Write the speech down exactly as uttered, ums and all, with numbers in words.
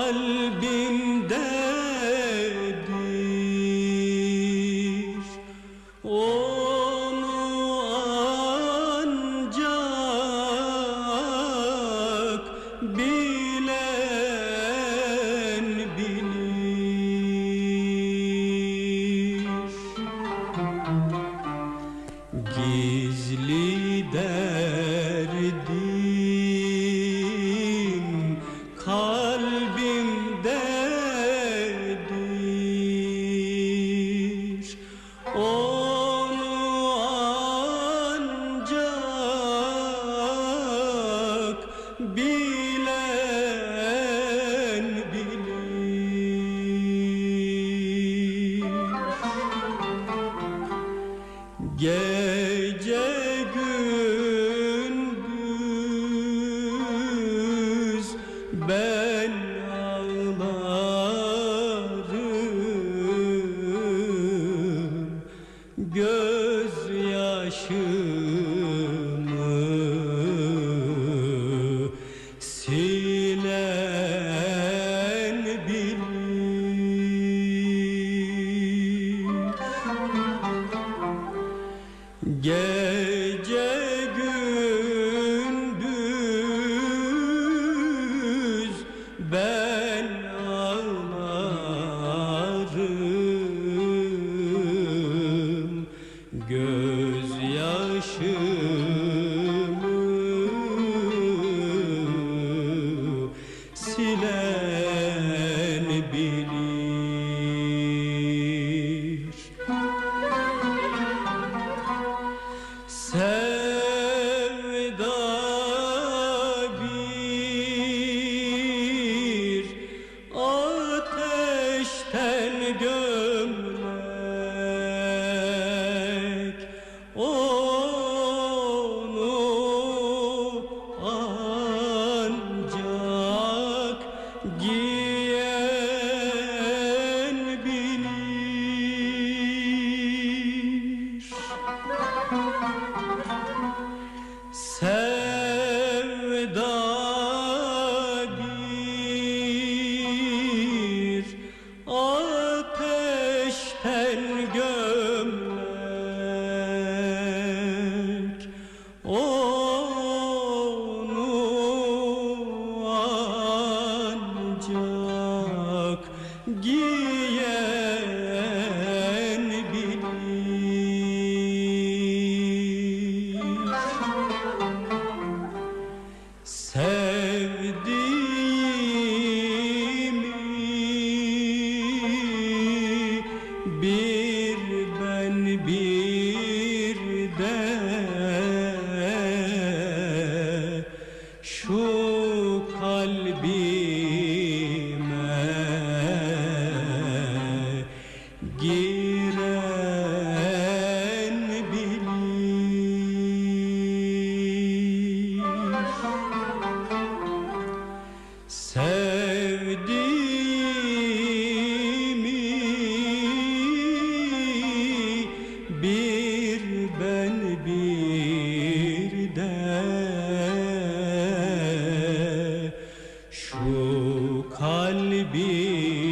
kalbimdedir. Onu ancak bilen bilir. Gizli derdim kalbimdedir. Onu ancak bilen bilir. Gece gündüz ben ağlarım, gözyaşımı silen bilir. Gece gündüz ben ağlarım, gözyaşımı silen bilir. Sevda bir ateşten gömlek, onu ancak giyen bilir. Sevda bir ateşten gömlek, onu ancak giyen bilir. Sevdiğimi bir ben bir de şu kalbime giren bilir. Sevdiğimi bir ben bir de şu kalbim